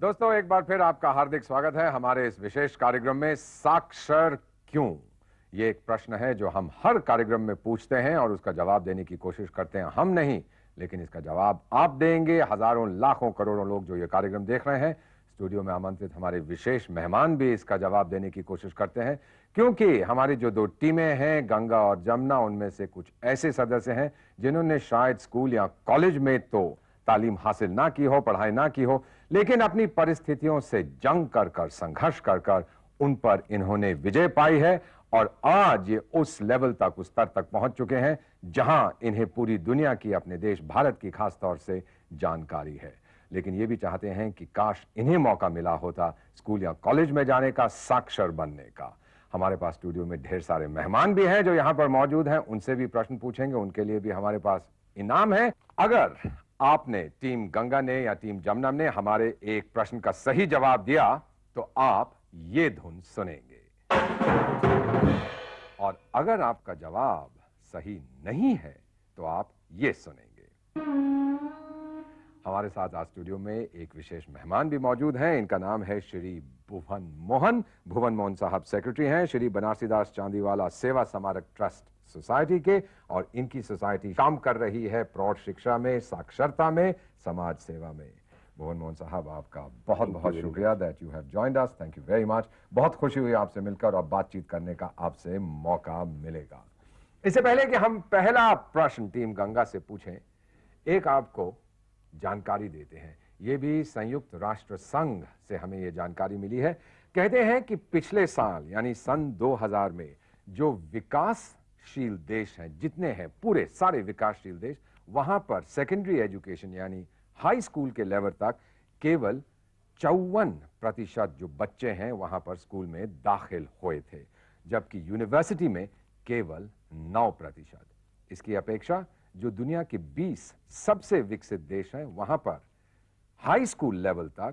दोस्तों, एक बार फिर आपका हार्दिक स्वागत है हमारे इस विशेष कार्यक्रम में साक्षर क्यों। ये एक प्रश्न है जो हम हर कार्यक्रम में पूछते हैं और उसका जवाब देने की कोशिश करते हैं। हम नहीं, लेकिन इसका जवाब आप देंगे। हजारों लाखों करोड़ों लोग जो ये कार्यक्रम देख रहे हैं, स्टूडियो में आमंत्रित हमारे विशेष मेहमान भी इसका जवाब देने की कोशिश करते हैं, क्योंकि हमारी जो दो टीमें हैं, गंगा और जमुना, उनमें से कुछ ऐसे सदस्य हैं जिन्होंने शायद स्कूल या कॉलेज में तो तालीम हासिल ना की हो, पढ़ाई ना की हो, लेकिन अपनी परिस्थितियों से जंग कर कर, संघर्ष कर कर उन पर इन्होंने विजय पाई है और आज ये उस लेवल तक, उस स्तर तक पहुंच चुके हैं जहां इन्हें पूरी दुनिया की, अपने देश भारत की खास तौर से जानकारी है। लेकिन ये भी चाहते हैं कि काश इन्हें मौका मिला होता स्कूल या कॉलेज में जाने का, साक्षर बनने का। हमारे पास स्टूडियो में ढेर सारे मेहमान भी हैं जो यहां पर मौजूद हैं, उनसे भी प्रश्न पूछेंगे। उनके लिए भी हमारे पास इनाम है। अगर आपने, टीम गंगा ने या टीम जमुना ने हमारे एक प्रश्न का सही जवाब दिया तो आप ये धुन सुनेंगे, और अगर आपका जवाब सही नहीं है तो आप ये सुनेंगे। हमारे साथ आज स्टूडियो में एक विशेष मेहमान भी मौजूद हैं। इनका नाम है श्री भुवन मोहन। भुवन मोहन साहब सेक्रेटरी हैं श्री बनारसीदास चांदीवाला सेवा स्मारक ट्रस्ट सोसाइटी के, और इनकी सोसाइटी काम कर रही है प्रौढ़ शिक्षा में, साक्षरता में, समाज सेवा में। भुवन मोहन साहब, आपका बहुत बहुत शुक्रिया that you have joined us. Thank you very much. बहुत खुशी हुई आपसे मिलकर और बातचीत करने का आपसे मौका मिलेगा। इससे पहले कि हम पहला प्रश्न टीम गंगा से पूछें, एक आपको जानकारी देते हैं। ये भी संयुक्त राष्ट्र संघ से हमें ये जानकारी मिली है। कहते हैं कि पिछले साल यानी सन 2000 में जो विकासशील देश हैं, जितने हैं पूरे सारे विकासशील देश, वहां पर सेकेंडरी एजुकेशन यानी हाई स्कूल के लेवल तक केवल 54% जो बच्चे हैं वहां पर स्कूल में दाखिल हुए थे, जबकि यूनिवर्सिटी में केवल 9%। इसकी अपेक्षा जो दुनिया के 20 सबसे विकसित देश हैं, वहां पर हाई स्कूल लेवल तक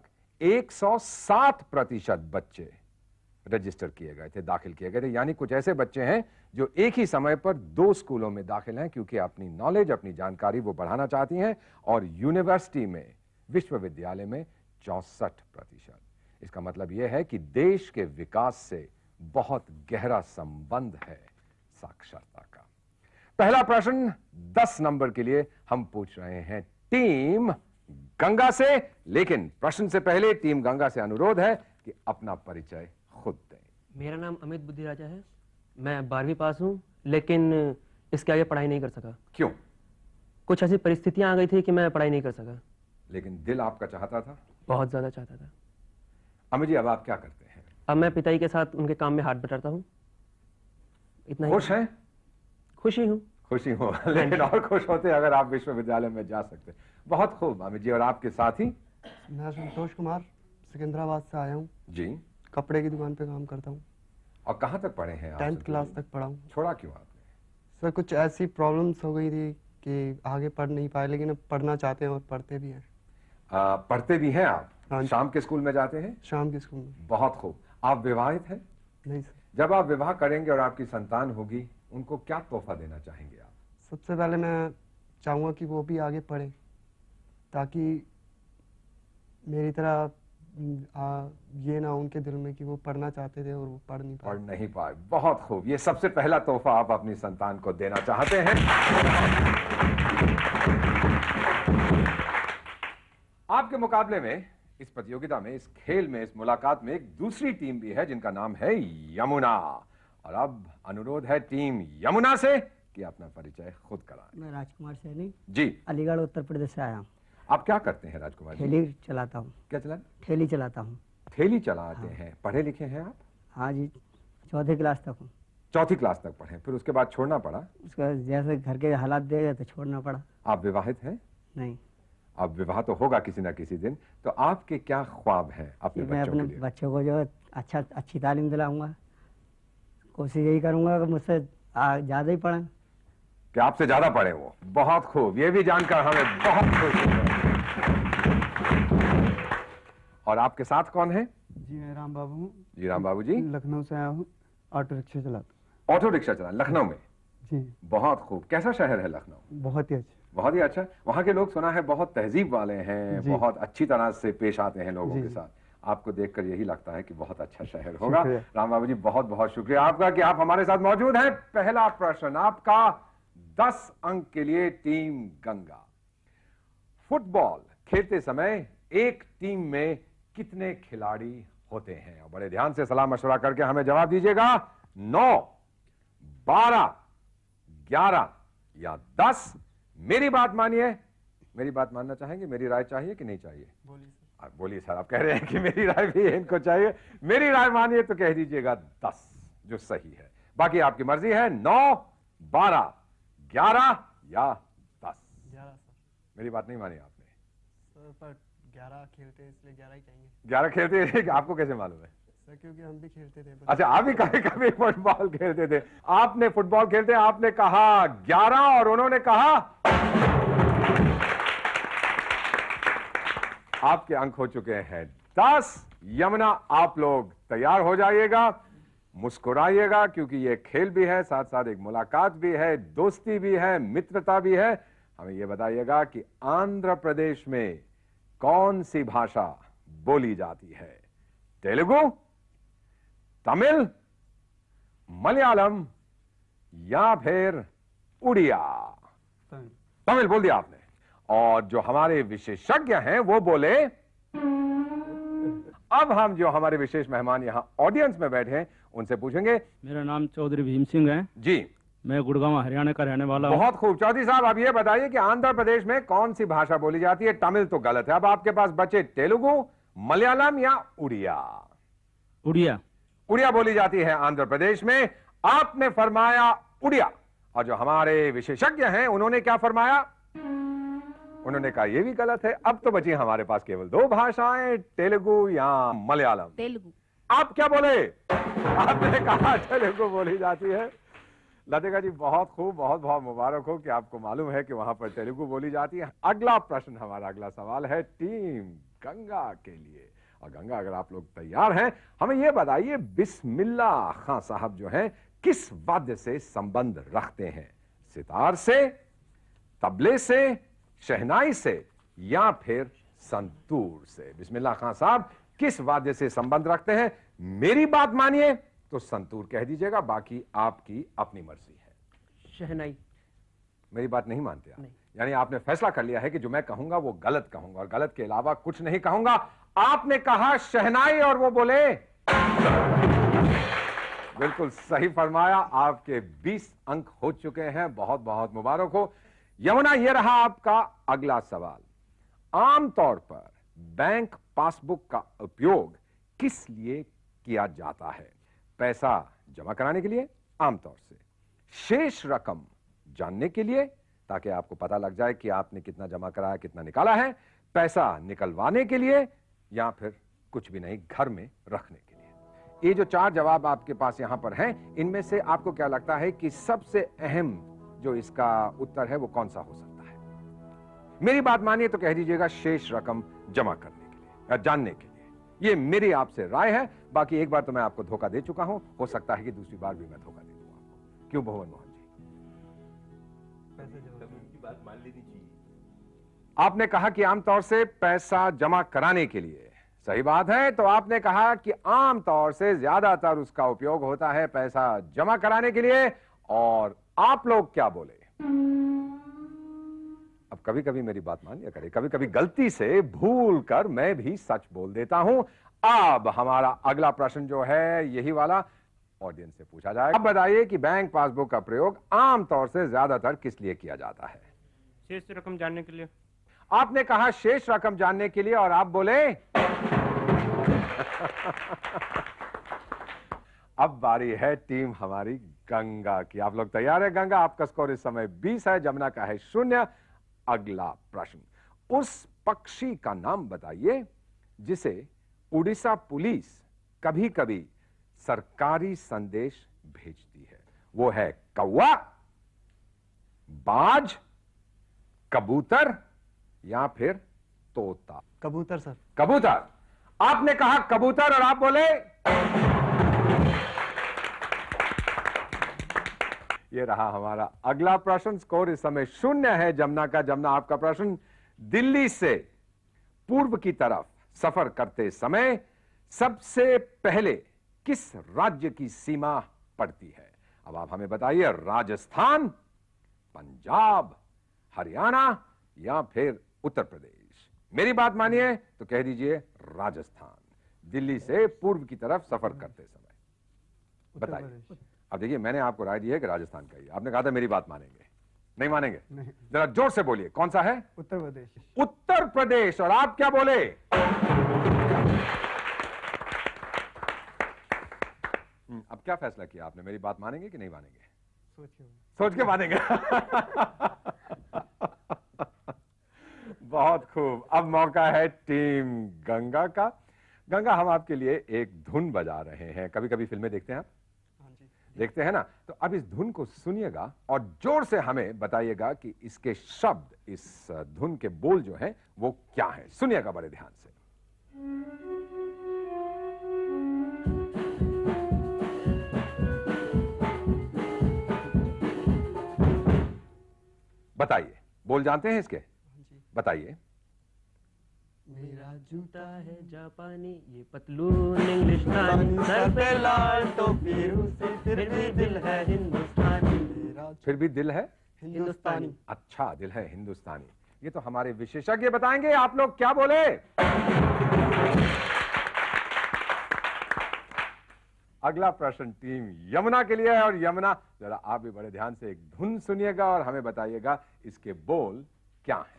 107% बच्चे रजिस्टर किए गए थे, दाखिल किए गए थे। यानी कुछ ऐसे बच्चे हैं जो एक ही समय पर 2 स्कूलों में दाखिल हैं, क्योंकि अपनी नॉलेज, अपनी जानकारी वो बढ़ाना चाहती हैं, और यूनिवर्सिटी में, विश्वविद्यालय में 64%। इसका मतलब यह है कि देश के विकास से बहुत गहरा संबंध है साक्षरता का। पहला प्रश्न 10 नंबर के लिए हम पूछ रहे हैं टीम गंगा से, लेकिन प्रश्न से पहले टीम गंगा से अनुरोध है कि अपना परिचय खुद दें। मेरा नाम अमित बुद्धिराजा है। मैं 12वीं पास हूँ, लेकिन इसके आगे पढ़ाई नहीं कर सका। क्यों? कुछ ऐसी परिस्थितियां आ गई थी कि मैं पढ़ाई नहीं कर सका। लेकिन दिल आपका चाहता था? बहुत ज्यादा चाहता था। अमित जी, अब आप क्या करते हैं? अब मैं पिताजी के साथ उनके काम में हाथ बटाता हूँ। इतना खुश हैं? खुशी हूँ। खुशी हो, लेकिन और खुश होते अगर आप विश्वविद्यालय में जा सकते। बहुत खूब अमित जी। और आपके साथ ही? मैं संतोष कुमार, सिकंदराबाद से आया हूँ जी। कपड़े की दुकान पे काम करता हूँ। और कहाँ तक पढ़े हैं आप? 10th क्लास तक पढ़ा हूँ। छोड़ा क्यों आपने? सर, कुछ ऐसी प्रॉब्लम्स हो गई थी कि आगे पढ़ नहीं पाए, लेकिन अब पढ़ना चाहते हैं और पढ़ते भी हैं। पढ़ते भी हैं आप? हाँ। शाम के स्कूल में जाते हैं? शाम के स्कूल में। बहुत खूब। आप विवाहित हैं? नहीं सर। जब आप विवाह करेंगे और आपकी संतान होगी, उनको क्या तोहफा देना चाहेंगे आप? सबसे पहले मैं चाहूँगा कि वो भी आगे पढ़े, ताकि मेरी तरह ये ना उनके दिल में कि वो पढ़ना चाहते थे और वो पढ़ नहीं पाए। बहुत खूब। ये सबसे पहला तोहफा आप अपनी संतान को देना चाहते हैं। आपके मुकाबले में, इस प्रतियोगिता में, इस खेल में, इस मुलाकात में एक दूसरी टीम भी है जिनका नाम है यमुना। और अब अनुरोध है टीम यमुना से कि अपना परिचय खुद कराएं। मैं राजकुमार सैनी जी, अलीगढ़ उत्तर प्रदेश से आया हूँ। आप क्या करते हैं राजकुमार जी? ठेली चलाता हूँ। क्या चला? ठेली चलाता हूँ। ठेली चलाते हैं। पढ़े लिखे हैं आप? हाँ जी, 4th क्लास तक हूँ। 4th क्लास तक पढ़े, फिर उसके बाद छोड़ना पड़ा? उसका जैसे घर के हालात दे गए तो छोड़ना पड़ा। आप विवाहित हैं? नहीं। अब विवाह तो होगा किसी ना किसी दिन, तो आपके क्या ख्वाब हैं अपने मैं बच्चों अपने के लिए? बच्चों को जो अच्छी तालीम दिलाऊंगा। कोशिश यही करूंगा कि मुझसे ज़्यादा ही पढ़ें। कि आपसे ज्यादा पढ़े वो। बहुत खूब। ये भी जानकर हमें बहुत खुशी है। और आपके साथ कौन है? जी, मैं राम बाबू हूँ। जी राम बाबू जी। लखनऊ से आया हूँ, ऑटो रिक्शा चलाता ऑटो रिक्शा चला लखनऊ में? हूँ। जी। बहुत खूब। कैसा शहर है लखनऊ? बहुत ही अच्छा। बहुत ही अच्छा। वहाँ के लोग सुना है बहुत तहजीब वाले हैं, जी। बहुत अच्छी तरह से पेश आते हैं लोगों जी, के जी। साथ। आपको देखकर यही लगता है कि बहुत अच्छा शहर होगा। शुक्रिया। राम बाबू जी, बहुत बहुत शुक्रिया आपका कि आप हमारे साथ मौजूद हैं। पहला प्रश्न आपका 10 अंक के लिए टीम गंगा। फुटबॉल खेलते समय एक टीम में कितने खिलाड़ी होते हैं? और बड़े ध्यान से सलाह मशवरा करके हमें जवाब दीजिएगा। 9, 12, 11 या 10। मेरी बात मानिए। मेरी बात मानना चाहेंगे? मेरी राय चाहिए कि नहीं चाहिए? बोलिए सर। आप बोलिए सर, आप कह रहे हैं कि मेरी राय भी इनको चाहिए। मेरी राय मानिए तो कह दीजिएगा 10, जो सही है। बाकी आपकी मर्जी है। 9, 12, 11 या 10। 11 सर। मेरी बात नहीं मानी आपने। सर पर 11 खेलते हैं इसलिए 11 ही कहेंगे 11 खेलते हैं? आपको कैसे मालूम है? सर, क्योंकि हम भी खेलते थे। अच्छा, आप भी कभी कभी फुटबॉल खेलते थे। आपने फुटबॉल खेलते, आपने कहा 11 और उन्होंने कहा। आपके अंक हो चुके हैं 10। यमुना, आप लोग तैयार हो जाइएगा, मुस्कुराइएगा, क्योंकि ये खेल भी है, साथ साथ एक मुलाकात भी है, दोस्ती भी है, मित्रता भी है। हमें ये बताइएगा कि आंध्र प्रदेश में कौन सी भाषा बोली जाती है? तेलुगु, तमिल, मलयालम या फिर उड़िया? तमिल बोल दिया आपने। और जो हमारे विशेषज्ञ हैं वो बोले। अब हम जो हमारे विशेष मेहमान यहां ऑडियंस में बैठे हैं उनसे पूछेंगे। मेरा नाम चौधरी भीम सिंह है जी, मैं गुड़गांव हरियाणा का रहने वाला हूँ। बहुत खूब। चौधरी साहब, अब ये बताइए कि आंध्र प्रदेश में कौन सी भाषा बोली जाती है? तमिल तो गलत है। अब आपके पास बचे तेलुगु, मलयालम या उड़िया। उड़िया। उड़िया बोली जाती है आंध्र प्रदेश में। आपने फरमाया उड़िया। और जो हमारे विशेषज्ञ हैं उन्होंने क्या फरमाया? उन्होंने कहा ये भी गलत है। अब तो बची हमारे पास केवल 2 भाषाएं, तेलुगु या मलयालम। तेलुगु। आप क्या बोले? आपने कहा तेलुगु बोली जाती है। लतिका जी, बहुत खूब, बहुत बहुत मुबारक हो कि आपको मालूम है कि वहां पर तेलुगु बोली जाती है। अगला प्रश्न, हमारा अगला सवाल है टीम गंगा के लिए। और गंगा, अगर आप लोग तैयार हैं, हमें यह बताइए, बिस्मिल्लाह खां साहब जो हैं किस वाद्य से संबंध रखते हैं? सितार से, तबले से, शहनाई से या फिर संतूर से? बिस्मिल्लाह खां साहब किस वाद्य से संबंध रखते हैं? मेरी बात मानिए तो संतूर कह दीजिएगा, बाकी आपकी अपनी मर्जी है। शहनाई। मेरी बात नहीं मानते आप? नहीं। यानी आपने फैसला कर लिया है कि जो मैं कहूंगा वो गलत कहूंगा और गलत के अलावा कुछ नहीं कहूंगा। आपने कहा शहनाई और वो बोले। बिल्कुल सही फरमाया। आपके 20 अंक हो चुके हैं। बहुत बहुत मुबारक हो। यमुना, यह रहा आपका अगला सवाल। आमतौर पर बैंक पासबुक का उपयोग किस लिए किया जाता है? पैसा जमा कराने के लिए आमतौर से, शेष रकम जानने के लिए ताकि आपको पता लग जाए कि आपने कितना जमा कराया, कितना निकाला है, पैसा निकलवाने के लिए, या फिर कुछ भी नहीं, घर में रखने के लिए। ये जो 4 जवाब आपके पास यहां पर हैं, इनमें से आपको क्या लगता है कि सबसे अहम जो इसका उत्तर है वो कौन सा हो सकता है? मेरी बात मानिए तो कह दीजिएगा शेष रकम जमा करने के लिए या जानने के लिए। ये मेरी आपसे राय है। बाकी एक बार तो मैं आपको धोखा दे चुका हूं, हो सकता है कि दूसरी बार भी मैं धोखा दे दूं आपको। क्यों भुवन मोहन जी? आपने कहा कि आमतौर से पैसा जमा कराने के लिए, सही बात है। तो आपने कहा कि आमतौर से ज्यादातर उसका उपयोग होता है पैसा जमा कराने के लिए। और आप लोग क्या बोले? अब कभी कभी मेरी बात मानिए करें, कभी कभी गलती से भूल कर मैं भी सच बोल देता हूं। अब हमारा अगला प्रश्न जो है यही वाला ऑडियंस से पूछा जाएगा। अब बताइए कि बैंक पासबुक का प्रयोग आमतौर से ज्यादातर किस लिए किया जाता है? शेष रकम जानने के लिए। आपने कहा शेष रकम जानने के लिए और आप बोले। अब बारी है टीम हमारी गंगा की। आप लोग तैयार है? गंगा, आपका स्कोर इस समय 20 है, जमुना का है 0। अगला प्रश्न, उस पक्षी का नाम बताइए जिसे उड़ीसा पुलिस कभी कभी सरकारी संदेश भेजती है। वो है कौवा, बाज, कबूतर या फिर तोता? कबूतर सर। कबूतर। आपने कहा कबूतर और आप बोले। ये रहा हमारा अगला प्रश्न। स्कोर इस समय 0 है जमुना का। जमुना, आपका प्रश्न, दिल्ली से पूर्व की तरफ सफर करते समय सबसे पहले किस राज्य की सीमा पड़ती है? अब आप हमें बताइए, राजस्थान, पंजाब, हरियाणा या फिर उत्तर प्रदेश। मेरी बात मानिए तो कह दीजिए राजस्थान, दिल्ली से पूर्व की तरफ सफर करते समय। बताइए। अब देखिए, मैंने आपको राय दी है कि राजस्थान का ही। आपने कहा था मेरी बात मानेंगे, नहीं मानेंगे? जरा जोर से बोलिए, कौन सा है? उत्तर प्रदेश। उत्तर प्रदेश। और आप क्या बोले? अब क्या फैसला किया आपने? मेरी बात मानेंगे कि नहीं मानेंगे? सोच के मानेंगे। बहुत खूब। अब मौका है टीम गंगा का। गंगा, हम आपके लिए एक धुन बजा रहे हैं। कभी कभी फिल्में देखते हैं आप? हाँ जी। देखते हैं ना? तो अब इस धुन को सुनिएगा और जोर से हमें बताइएगा कि इसके शब्द, इस धुन के बोल जो हैं वो क्या हैं। सुनिएगा बड़े ध्यान से। बताइए, बोल जानते हैं इसके? बताइए। मेरा जूता है जापानी, ये पतलून इंग्लिस्तानी, सर पे लाल टोपी रूसी, फिर भी दिल है हिंदुस्तानी। फिर भी दिल है हिंदुस्तानी। अच्छा, दिल है हिंदुस्तानी। ये तो हमारे विशेषज्ञ बताएंगे। आप लोग क्या बोले? अगला प्रश्न टीम यमुना के लिए है। और यमुना, जरा आप भी बड़े ध्यान से एक धुन सुनिएगा और हमें बताइएगा इसके बोल क्या हैं।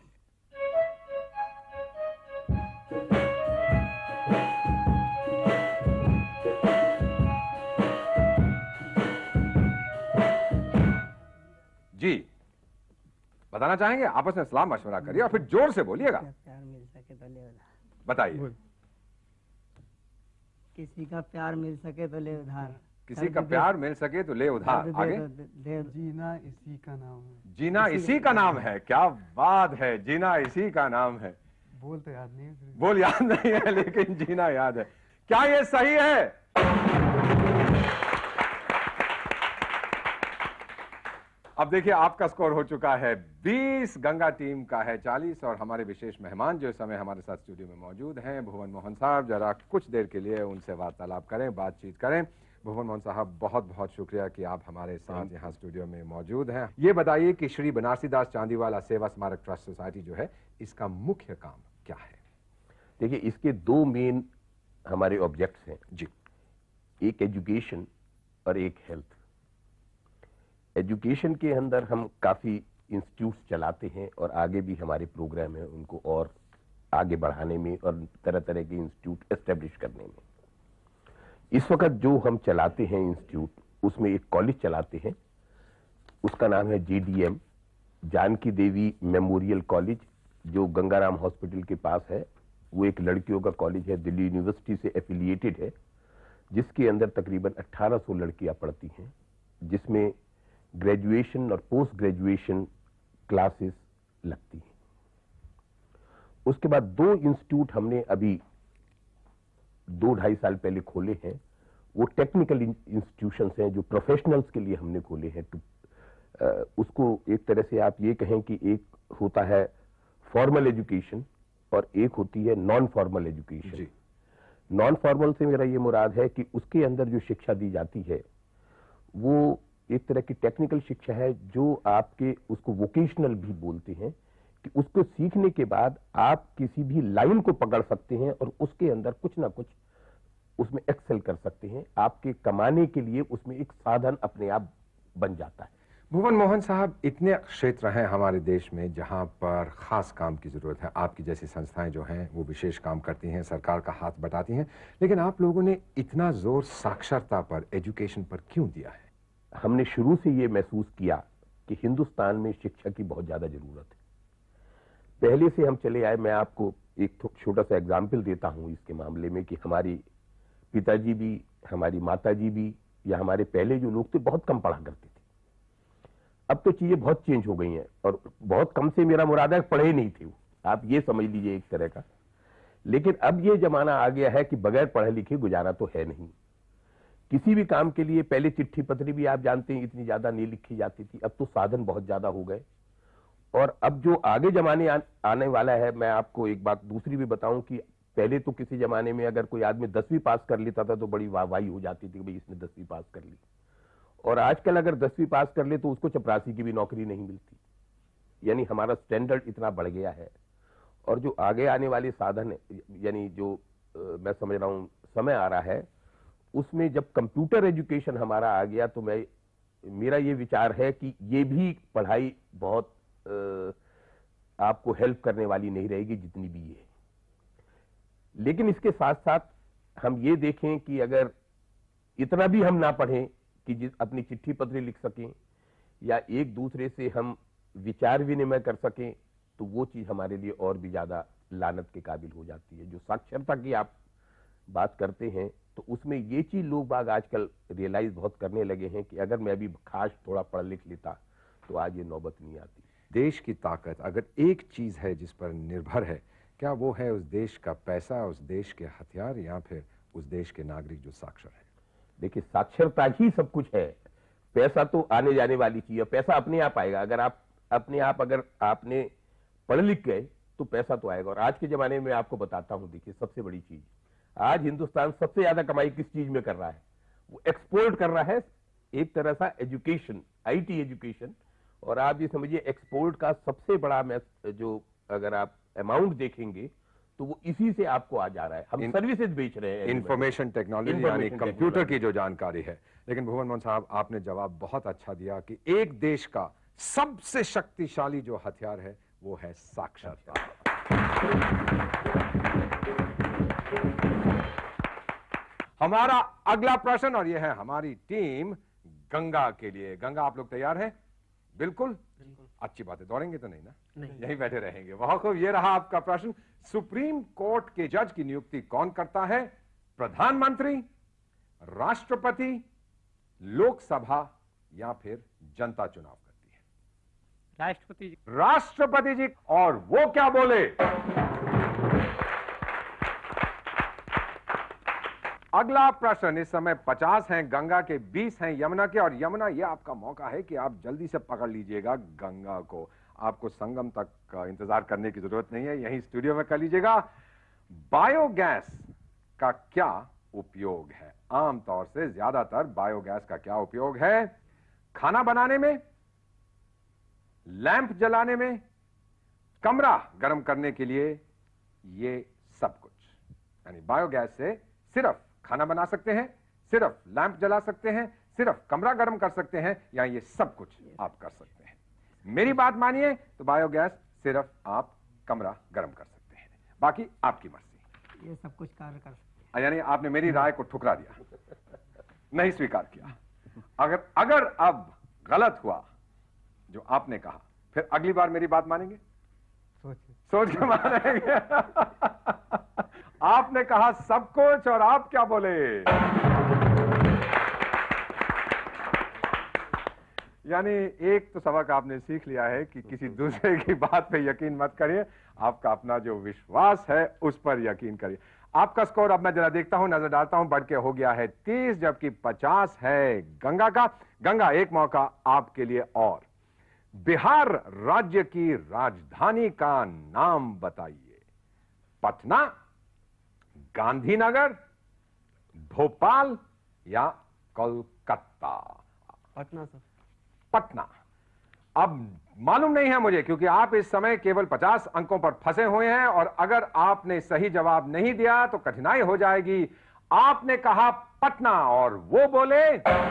जी, बताना चाहेंगे? आपस में सलाह मशवरा करिए और फिर जोर से बोलिएगा। प्यार मिल सके तो ले उधार। बताइए। किसी का प्यार मिल सके तो ले उधार। किसी का प्यार मिल सके तो ले उधार। आगे। जीना इसी का नाम है। जीना इसी का नाम है। क्या बात है, जीना इसी का नाम है। बोल तो याद नहीं है। बोल याद नहीं है लेकिन जीना याद है। क्या ये सही है? अब देखिए, आपका स्कोर हो चुका है 20, गंगा टीम का है 40। और हमारे विशेष मेहमान जो इस समय हमारे साथ स्टूडियो में मौजूद हैं, भुवन मोहन साहब, जरा कुछ देर के लिए उनसे वार्तालाप करें, बातचीत करें। भुवन मोहन साहब, बहुत बहुत शुक्रिया कि आप हमारे साथ यहाँ स्टूडियो में मौजूद हैं। ये बताइए कि श्री बनारसी दास चांदीवाला सेवा स्मारक ट्रस्ट सोसाइटी जो है, इसका मुख्य काम क्या है? देखिए, इसके 2 मेन हमारे ऑब्जेक्ट्स हैं जी। एक एजुकेशन और एक हेल्थ। एजुकेशन के अंदर हम काफ़ी इंस्टीट्यूट्स चलाते हैं और आगे भी हमारे प्रोग्राम है उनको और आगे बढ़ाने में और तरह तरह के इंस्टीट्यूट एस्टेब्लिश करने में। इस वक्त जो हम चलाते हैं इंस्टीट्यूट, उसमें एक कॉलेज चलाते हैं, उसका नाम है JDM, Janki Devi memorial college, जो गंगाराम हॉस्पिटल के पास है। वो एक लड़कियों का कॉलेज है, दिल्ली यूनिवर्सिटी से एफिलिएटेड है, जिसके अंदर तकरीबन 1800 लड़कियां पढ़ती हैं, जिसमें ग्रेजुएशन और पोस्ट ग्रेजुएशन क्लासेस लगती हैं। उसके बाद 2 इंस्टीट्यूट हमने अभी 2-2.5 साल पहले खोले हैं। वो टेक्निकल इंस्टीट्यूशंस हैं जो प्रोफेशनल्स के लिए हमने खोले हैं। उसको एक तरह से आप ये कहें कि एक होता है फॉर्मल एजुकेशन और एक होती है non formal education. Non formal से मेरा ये मुराद है कि उसके अंदर जो शिक्षा दी जाती है वो एक तरह की टेक्निकल शिक्षा है, जो आपके उसको वोकेशनल भी बोलते हैं, कि उसको सीखने के बाद आप किसी भी लाइन को पकड़ सकते हैं और उसके अंदर कुछ ना कुछ उसमें एक्सेल कर सकते हैं। आपके कमाने के लिए उसमें एक साधन अपने आप बन जाता है। भुवन मोहन साहब, इतने क्षेत्र हैं हमारे देश में जहां पर खास काम की जरूरत है। आपकी जैसी संस्थाएं जो हैं वो विशेष काम करती हैं, सरकार का हाथ बटाती हैं, लेकिन आप लोगों ने इतना जोर साक्षरता पर, एजुकेशन पर क्यों दिया है? हमने शुरू से ये महसूस किया कि हिंदुस्तान में शिक्षा की बहुत ज्यादा जरूरत है। पहले से हम चले आए। मैं आपको एक छोटा सा एग्जाम्पल देता हूं इसके मामले में कि हमारी पिताजी भी, हमारी माताजी भी, या हमारे पहले जो लोग थे बहुत कम पढ़ा करते थे। अब तो चीजें बहुत चेंज हो गई हैं, और बहुत कम से मेरा मुराद है पढ़े नहीं थे वो, आप ये समझ लीजिए एक तरह का। लेकिन अब ये जमाना आ गया है कि बगैर पढ़े लिखे गुजारा तो है नहीं। किसी भी काम के लिए पहले चिट्ठी पत्री भी आप जानते हैं इतनी ज्यादा नहीं लिखी जाती थी, अब तो साधन बहुत ज्यादा हो गए। और अब जो आगे जमाने आने वाला है, मैं आपको एक बात दूसरी भी बताऊं कि पहले तो किसी जमाने में अगर कोई आदमी 10वीं पास कर लेता था तो बड़ी वाहवाही हो जाती थी कि भाई इसने 10वीं पास कर ली, और आजकल अगर 10वीं पास कर ले तो उसको चपरासी की भी नौकरी नहीं मिलती। यानी हमारा स्टैंडर्ड इतना बढ़ गया है। और जो आगे आने वाले साधन यानी जो मैं समझ रहा हूं समय आ रहा है, उसमें जब कंप्यूटर एजुकेशन हमारा आ गया तो मेरा ये विचार है कि ये भी पढ़ाई बहुत आपको हेल्प करने वाली नहीं रहेगी जितनी भी है। लेकिन इसके साथ साथ हम ये देखें कि अगर इतना भी हम ना पढ़ें कि अपनी चिट्ठी पत्री लिख सकें या एक दूसरे से हम विचार विनिमय कर सकें, तो वो चीज हमारे लिए और भी ज्यादा लानत के काबिल हो जाती है। जो साक्षरता की आप बात करते हैं तो उसमें ये चीज लोग बाग आजकल रियलाइज बहुत करने लगे हैं कि अगर मैं भी खास थोड़ा पढ़ लिख लेता तो आज ये नौबत नहीं आती। देश की ताकत अगर एक चीज है जिस पर निर्भर है, क्या वो है उस देश का पैसा, उस देश के हथियार, या फिर उस देश के नागरिक जो साक्षर है? देखिए, साक्षरता ही सब कुछ है। पैसा तो आने जाने वाली चीज है, पैसा अपने आप आएगा। अगर आप अपने आप अगर आपने पढ़ लिख गए तो पैसा तो आएगा। और आज के जमाने में आपको बताता हूं, देखिए सबसे बड़ी चीज, आज हिंदुस्तान सबसे ज्यादा कमाई किस चीज में कर रहा है? वो एक्सपोर्ट कर रहा है एक तरह सा एजुकेशन, आईटी एजुकेशन। और आप ये समझिए एक्सपोर्ट का सबसे बड़ा जो अगर आप अमाउंट देखेंगे तो वो इसी से आपको आ जा रहा है। हम सर्विसेज बेच रहे हैं, इंफॉर्मेशन टेक्नोलॉजी यानी कंप्यूटर की जो जानकारी है। लेकिन भुवन मोहन साहब, आपने जवाब बहुत अच्छा दिया कि एक देश का सबसे शक्तिशाली जो हथियार है वो है साक्षरता। हमारा अगला प्रश्न, और यह है हमारी टीम गंगा के लिए। गंगा, आप लोग तैयार हैं? बिल्कुल अच्छी बात है। दौड़ेंगे तो नहीं ना? नहीं, यहीं बैठे रहेंगे। बहुत खूब। ये रहा आपका प्रश्न। सुप्रीम कोर्ट के जज की नियुक्ति कौन करता है? प्रधानमंत्री, राष्ट्रपति, लोकसभा या फिर जनता चुनाव करती है? राष्ट्रपति जी। राष्ट्रपति जी। और वो क्या बोले? अगला प्रश्न। इस समय 50 हैं गंगा के, 20 हैं यमुना के। और यमुना, ये आपका मौका है कि आप जल्दी से पकड़ लीजिएगा गंगा को। आपको संगम तक इंतजार करने की जरूरत नहीं है, यहीं स्टूडियो में कर लीजिएगा। बायोगैस का क्या उपयोग है? आमतौर से ज्यादातर बायोगैस का क्या उपयोग है? खाना बनाने में, लैंप जलाने में, कमरा गर्म करने के लिए, ये सब कुछ। यानी बायोगैस से सिर्फ खाना बना सकते हैं, सिर्फ लैंप जला सकते हैं, सिर्फ कमरा गर्म कर सकते हैं, या ये सब कुछ आप कर सकते हैं। मेरी बात मानिए तो बायोगैस सिर्फ आप कमरा गर्म कर सकते हैं, बाकी आपकी मर्जी। ये सब कुछ कार्य कर सकते यानी आपने मेरी राय को ठुकरा दिया, नहीं स्वीकार किया। अगर अब गलत हुआ जो आपने कहा, फिर अगली बार मेरी बात मानेंगे? सोच के मानेंगे। आपने कहा सब कुछ और आप क्या बोले? यानी एक तो सबक आपने सीख लिया है कि किसी दूसरे की बात पे यकीन मत करिए, आपका अपना जो विश्वास है उस पर यकीन करिए। आपका स्कोर अब मैं जरा देखता हूं, नजर डालता हूं, बढ़ के हो गया है 30, जबकि 50 है गंगा का। गंगा, एक मौका आपके लिए और। बिहार राज्य की राजधानी का नाम बताइए। पटना, गांधीनगर, भोपाल या कोलकाता? पटना सर। पटना। अब मालूम नहीं है मुझे, क्योंकि आप इस समय केवल 50 अंकों पर फंसे हुए हैं, और अगर आपने सही जवाब नहीं दिया तो कठिनाई हो जाएगी। आपने कहा पटना और वो बोले।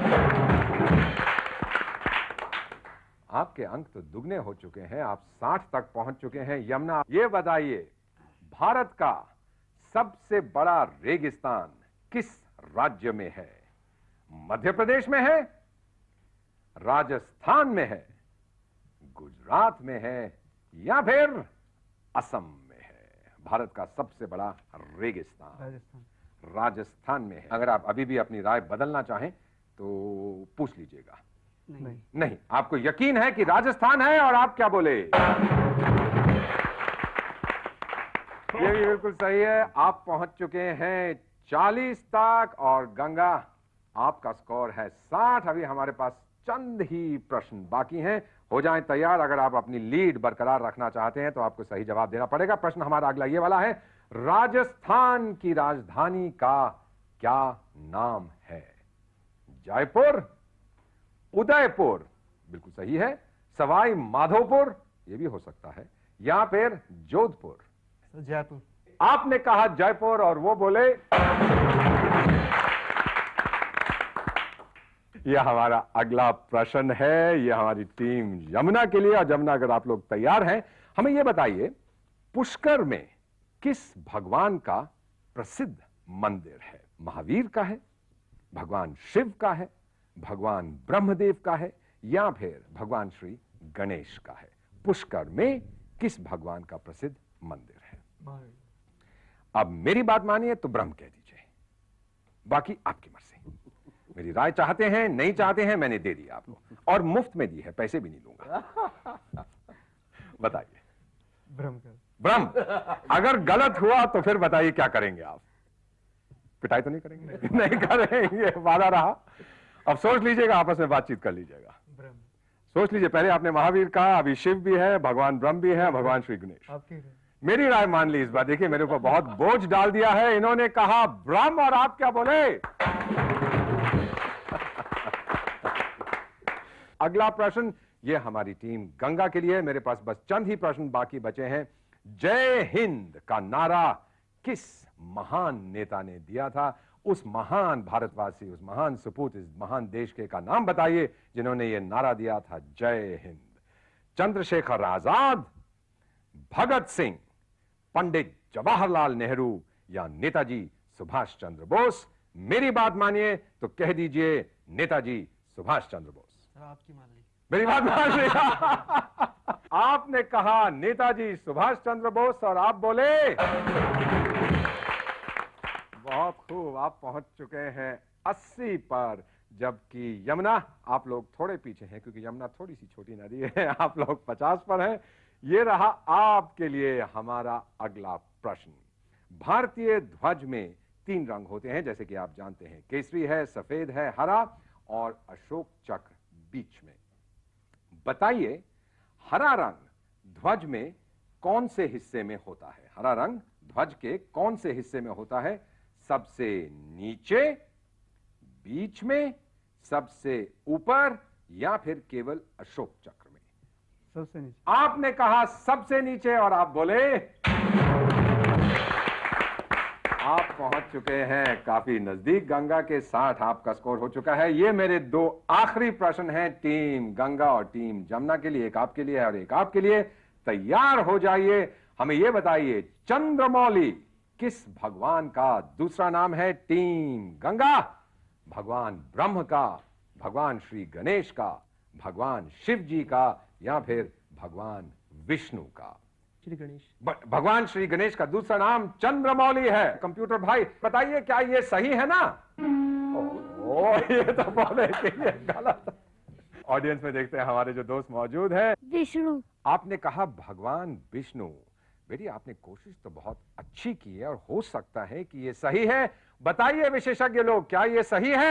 आपके अंक तो दुगने हो चुके हैं, आप 60 तक पहुंच चुके हैं। यमुना, ये बताइए, भारत का सबसे बड़ा रेगिस्तान किस राज्य में है? मध्य प्रदेश में है, राजस्थान में है, गुजरात में है, या फिर असम में है? भारत का सबसे बड़ा रेगिस्तान राजस्थान में है। अगर आप अभी भी अपनी राय बदलना चाहें तो पूछ लीजिएगा। नहीं, आपको यकीन है कि राजस्थान है, और आप क्या बोले? ये भी बिल्कुल सही है। आप पहुंच चुके हैं 40 तक, और गंगा आपका स्कोर है 60। अभी हमारे पास चंद ही प्रश्न बाकी हैं। हो जाएं तैयार। अगर आप अपनी लीड बरकरार रखना चाहते हैं तो आपको सही जवाब देना पड़ेगा। प्रश्न हमारा अगला ये वाला है, राजस्थान की राजधानी का क्या नाम है? जयपुर, उदयपुर बिल्कुल सही है, सवाई माधोपुर ये भी हो सकता है, या फिर जोधपुर। जयपुर। आपने कहा जयपुर और वो बोले यह हमारा अगला प्रश्न है, यह हमारी टीम यमुना के लिए। और यमुना अगर आप लोग तैयार हैं, हमें यह बताइए पुष्कर में किस भगवान का प्रसिद्ध मंदिर है? महावीर का है, भगवान शिव का है, भगवान ब्रह्मदेव का है, या फिर भगवान श्री गणेश का है? पुष्कर में किस भगवान का प्रसिद्ध मंदिर है? अब मेरी बात मानिए तो ब्रह्म कह दीजिए, बाकी आपकी मर्जी। मेरी राय चाहते हैं, नहीं चाहते हैं, मैंने दे दी आपको और मुफ्त में दी है, पैसे भी नहीं लूंगा। बताइए। ब्रह्म। अगर गलत हुआ तो फिर बताइए क्या करेंगे आप? पिटाई तो नहीं करेंगे? नहीं करेंगे, वादा रहा। अब सोच लीजिएगा, आपस में बातचीत कर लीजिएगा। सोच लीजिए। पहले आपने महावीर कहा, अभी शिव भी है, भगवान ब्रह्म भी है, भगवान श्री गणेश। मेरी राय मान ली इस बार। देखिए मेरे ऊपर बहुत बोझ डाल दिया है। इन्होंने कहा ब्रह्म और आप क्या बोले? अगला प्रश्न ये हमारी टीम गंगा के लिए। मेरे पास बस चंद ही प्रश्न बाकी बचे हैं। जय हिंद का नारा किस महान नेता ने दिया था? उस महान भारतवासी, उस महान सपूत, इस महान देश के का नाम बताइए जिन्होंने ये नारा दिया था, जय हिंद। चंद्रशेखर आजाद, भगत सिंह, पंडित जवाहरलाल नेहरू या नेताजी सुभाष चंद्र बोस? मेरी बात मानिए तो कह दीजिए नेताजी सुभाष चंद्र बोस। आपकी मान ली। मेरी बात मान ली। आपने कहा नेताजी सुभाष चंद्र बोस और आप बोले बहुत खूब। आप पहुंच चुके हैं 80 पर, जबकि यमुना आप लोग थोड़े पीछे हैं क्योंकि यमुना थोड़ी सी छोटी नदी है। आप लोग 50 पर हैं। ये रहा आपके लिए हमारा अगला प्रश्न। भारतीय ध्वज में 3 रंग होते हैं जैसे कि आप जानते हैं, केसरी है, सफेद है, हरा और अशोक चक्र बीच में। बताइए हरा रंग ध्वज में कौन से हिस्से में होता है? हरा रंग ध्वज के कौन से हिस्से में होता है? सबसे नीचे, बीच में, सबसे ऊपर या फिर केवल अशोक चक्र में? सबसे नीचे। आपने कहा सबसे नीचे और आप बोले आप पहुंच चुके हैं काफी नजदीक गंगा के। 60 आपका स्कोर हो चुका है। ये मेरे 2 आखिरी प्रश्न हैं टीम गंगा और टीम जमुना के लिए। एक आपके लिए और एक आपके लिए। तैयार हो जाइए। हमें यह बताइए चंद्रमौली किस भगवान का दूसरा नाम है? टीम गंगा, भगवान ब्रह्म का, भगवान श्री गणेश का, भगवान शिव जी का या फिर भगवान विष्णु का? श्री गणेश। भगवान श्री गणेश का दूसरा नाम चंद्रमौली है। कंप्यूटर भाई बताइए क्या ये सही है ना? ये तो बोले कि ये गलत। ऑडियंस में देखते हैं हमारे जो दोस्त मौजूद हैं। विष्णु। आपने कहा भगवान विष्णु। बेटी आपने कोशिश तो बहुत अच्छी की है और हो सकता है कि ये सही है। बताइए विशेषज्ञ लोग क्या ये सही है?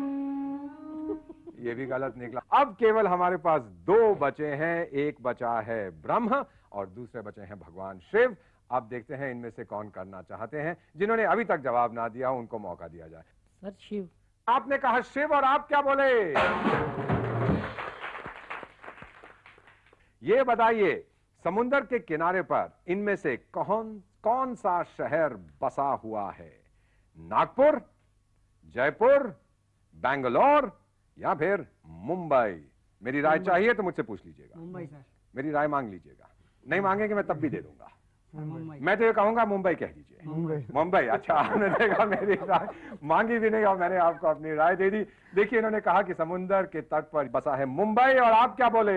ये भी गलत निकला। अब केवल हमारे पास 2 बचे हैं। एक बचा है ब्रह्म और दूसरे बचे हैं भगवान शिव। अब देखते हैं इनमें से कौन करना चाहते हैं। जिन्होंने अभी तक जवाब ना दिया उनको मौका दिया जाए। सर शिव। आपने कहा शिव और आप क्या बोले? ये बताइए समुद्र के किनारे पर इनमें से कौन सा शहर बसा हुआ है? नागपुर, जयपुर, बैंगलोर या फिर मुंबई? मेरी राय चाहिए तो मुझसे पूछ लीजिएगा। मुंबई सर। मेरी राय मांग लीजिएगा। नहीं मांगेंगे मैं तब भी दे दूंगा। मुंबई। मैं तो ये कहूंगा मुंबई कह दीजिए। मुंबई। अच्छा आपने देखा मेरी राय मांगी भी नहीं और मैंने आपको अपनी राय दे दी। देखिए इन्होंने कहा कि समुद्र के तट पर बसा है मुंबई और आप क्या बोले?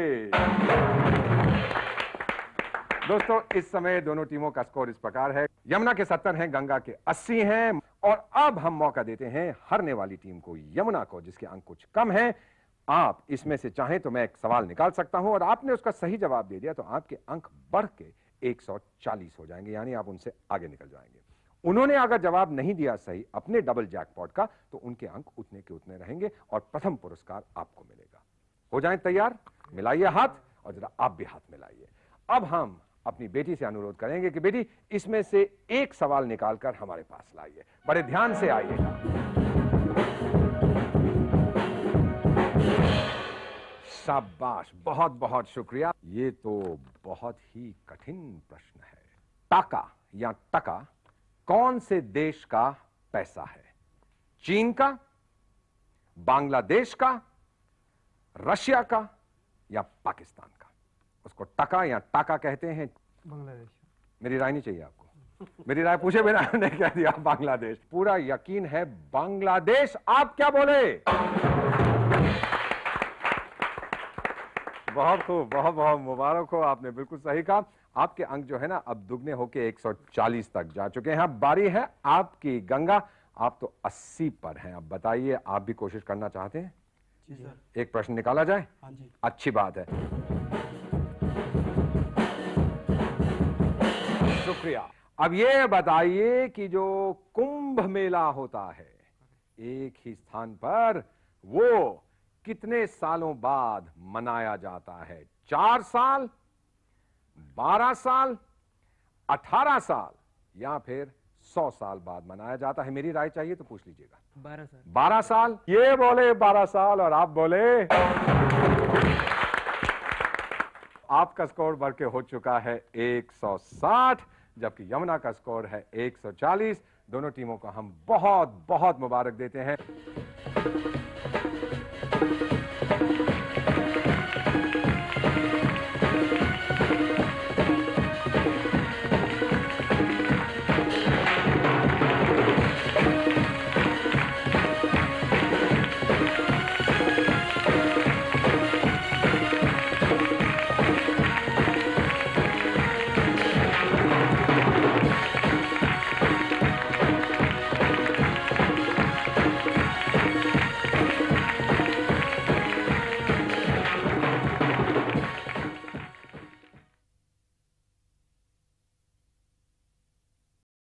दोस्तों इस समय दोनों टीमों का स्कोर इस प्रकार है। यमुना के 70 हैं, गंगा के 80 हैं। और अब हम मौका देते हैं हारने वाली टीम को, यमुना को, जिसके अंक कुछ कम हैं। आप इसमें से चाहें तो मैं एक सवाल निकाल सकता हूं और आपने उसका सही जवाब दे दिया तो आपके अंक बढ़ के 140 हो जाएंगे, यानी आप उनसे आगे निकल जाएंगे। उन्होंने अगर जवाब नहीं दिया सही अपने डबल जैकपॉट का, तो उनके अंक उतने के उतने रहेंगे और प्रथम पुरस्कार आपको मिलेगा। हो जाएं तैयार? मिलाइए हाथ और जरा आप भी हाथ मिलाइए। अब हम अपनी बेटी से अनुरोध करेंगे कि बेटी इसमें से एक सवाल निकालकर हमारे पास लाइए। बड़े ध्यान से आइएगा। शाबाश, बहुत बहुत शुक्रिया। ये तो बहुत ही कठिन प्रश्न है। टाका या टका कौन से देश का पैसा है? चीन का, बांग्लादेश का, रशिया का या पाकिस्तान का? उसको टका या टाका कहते हैं। बांग्लादेश। मेरी राय नहीं चाहिए आपको? मेरी राय पूछे बिना हमने कह दिया बांग्लादेश। पूरा यकीन है बांग्लादेश। आप क्या बोले? बहुत खूब, बहुत बहुत मुबारक हो, आपने बिल्कुल सही कहा। आपके अंक जो है ना अब दुगने होके 140 तक जा चुके हैं। अब बारी है आपकी गंगा। आप तो 80 पर हैं। अब बताइए, आप भी कोशिश करना चाहते हैं? जी सर। एक प्रश्न निकाला जाए? हाँ जी। अच्छी बात है, शुक्रिया। अब ये बताइए कि जो कुंभ मेला होता है एक ही स्थान पर, वो कितने सालों बाद मनाया जाता है? 4 साल, 12 साल, 18 साल या फिर 100 साल बाद मनाया जाता है? मेरी राय चाहिए तो पूछ लीजिएगा। 12 साल। 12 साल। ये बोले 12 साल और आप बोले। आपका स्कोर बढ़ के हो चुका है 160, जबकि यमुना का स्कोर है 140। दोनों टीमों को हम बहुत बहुत मुबारक देते हैं।